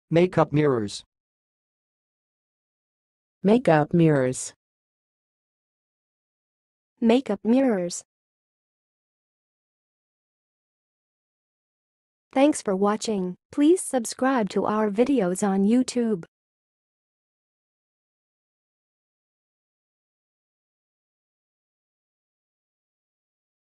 Makeup mirrors. Makeup mirrors. Makeup mirrors. Thanks for watching. Please subscribe to our videos on YouTube.